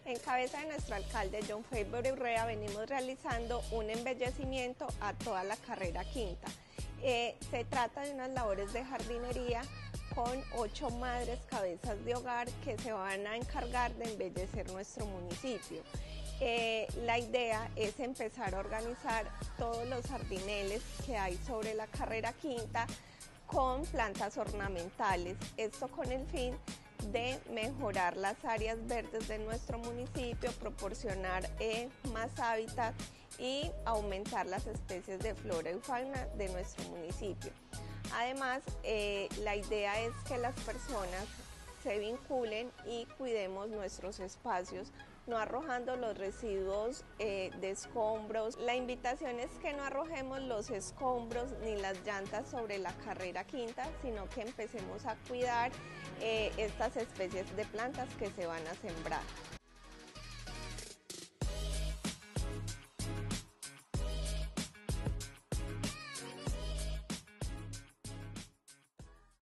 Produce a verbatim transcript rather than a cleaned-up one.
En cabeza de nuestro alcalde John Favor Urrea venimos realizando un embellecimiento a toda la carrera quinta. Eh, se trata de unas labores de jardinería con ocho madres cabezas de hogar que se van a encargar de embellecer nuestro municipio. Eh, la idea es empezar a organizar todos los jardineles que hay sobre la carrera quinta con plantas ornamentales, esto con el fin de mejorar las áreas verdes de nuestro municipio, proporcionar eh, más hábitat y aumentar las especies de flora y fauna de nuestro municipio. Además, eh, la idea es que las personas se vinculen y cuidemos nuestros espacios, no arrojando los residuos eh, de escombros. La invitación es que no arrojemos los escombros ni las llantas sobre la carrera quinta, sino que empecemos a cuidar eh, estas especies de plantas que se van a sembrar.